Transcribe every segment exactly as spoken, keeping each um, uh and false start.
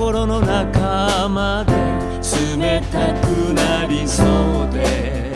心の中まで冷たくなりそうで、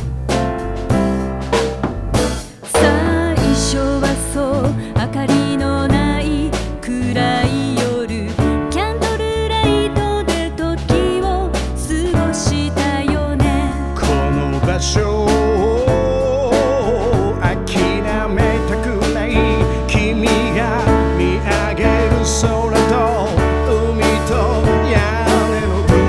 最初はそう明かりのない暗い夜、キャンドルライトで時を過ごしたよね。 この場所を諦めたくない、君が見上げる空と海と屋根のブ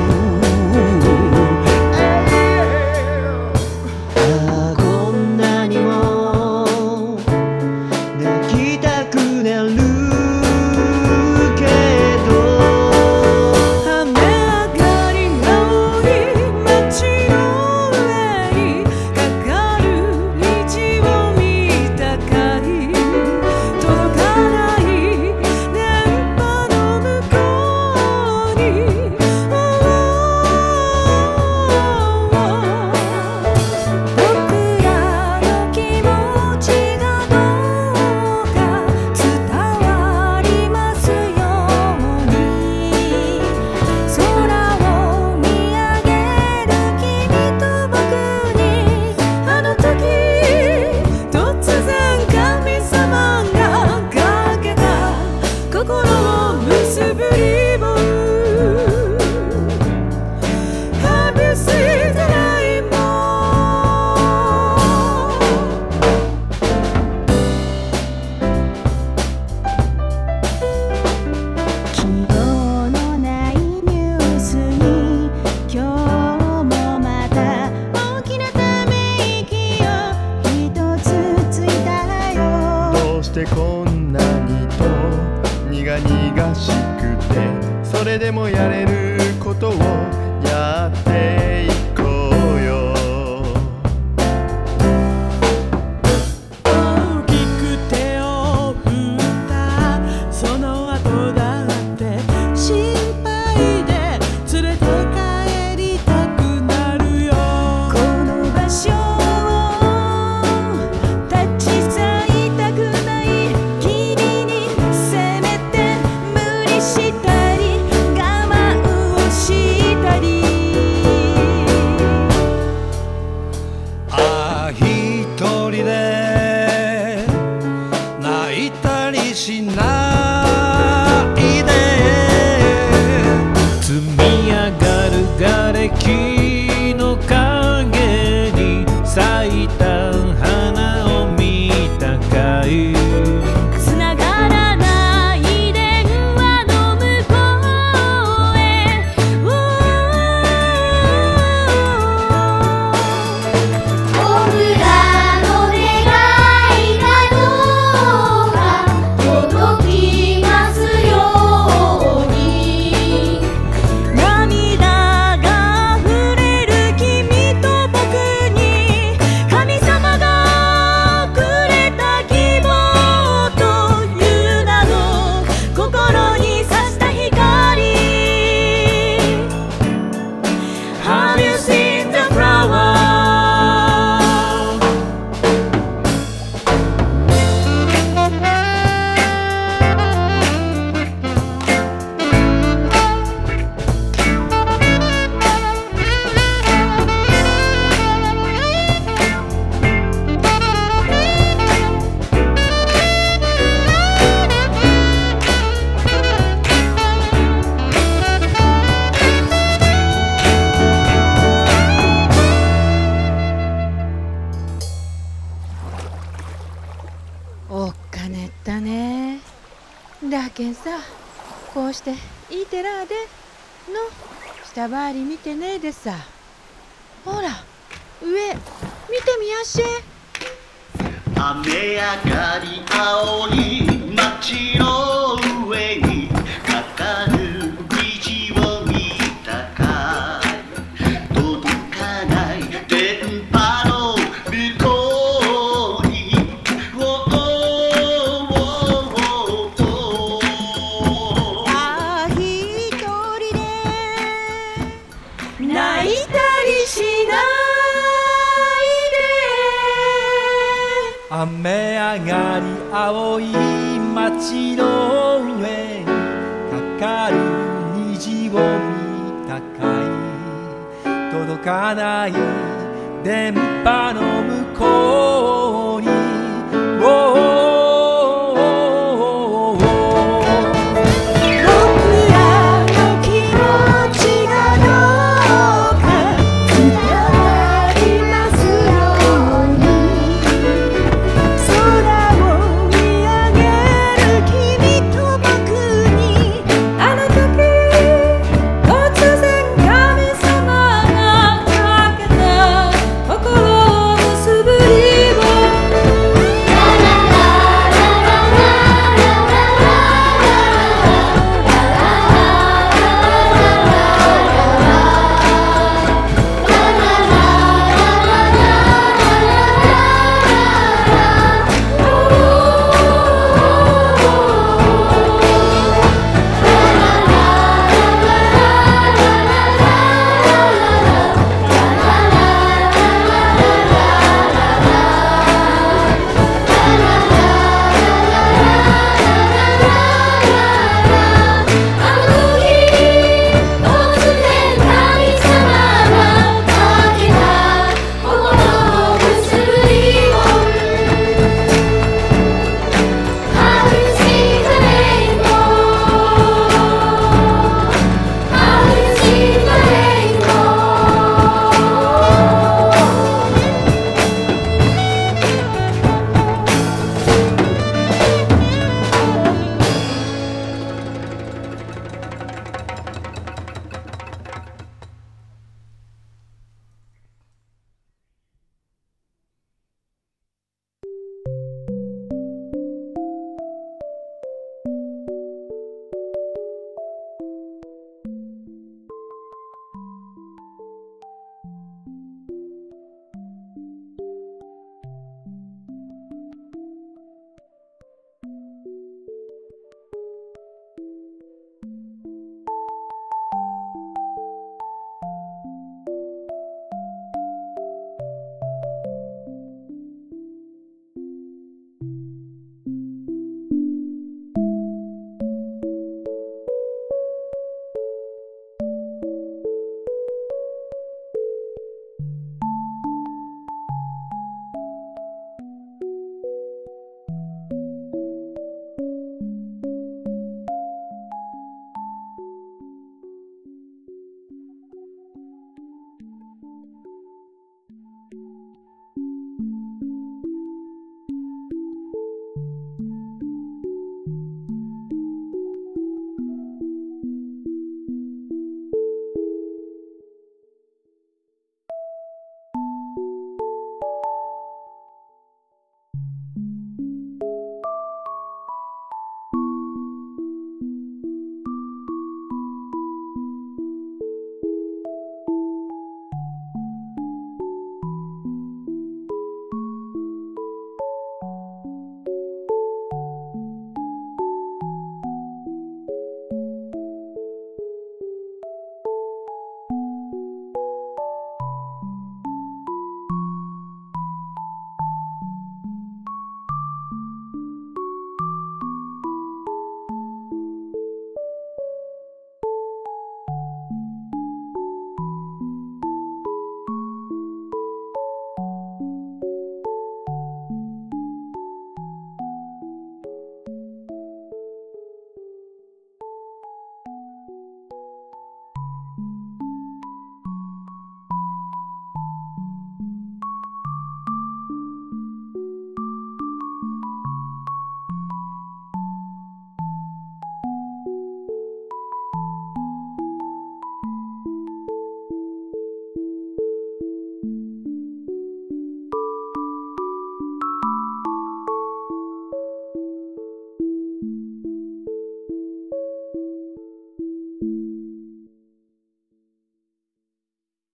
ルー、こんなにも泣きたくなるけど、 雨上がり青い街の上にかかる虹を見たかい、届かない電波の向こうに、僕らの気持ちがどうか伝わりますように、空を見上げる君と僕に、あの時突然神様がかけた心を結ぶリボン、 Have you seen the rainbow? 希望のないニュースに今日もまた大きなため息を一つついたよ。 どうしてこんなにと苦々しくて、それでもやれることをやっていこうよ。 大きく手を振ったその後だって心配で連れて帰りたくなるよ。 この場所を立ち去りたくない、君にせめて無理したり我慢をしたり、 ああ一人で泣いたりしないで、 積み上がる瓦礫の影に咲いた花を見たかい、 つながらない電話の向こうへ、僕らの願いがどうか届きますように、涙が溢れる君と僕に、神様がくれた希望という名の心に差した光、 Have you seen the flower? おっかねったね。だけんさ、こうしていいてらでの下回り見てねえでさ、ほら上見てみやし。 雨上がり青い街の上にかかる虹を見たかい、届かない電波の向こうに、おおおお、 ああ一人で泣いたりしないで、 雨上がり青い街の上にかかる虹を見たかい届かない電波の向こう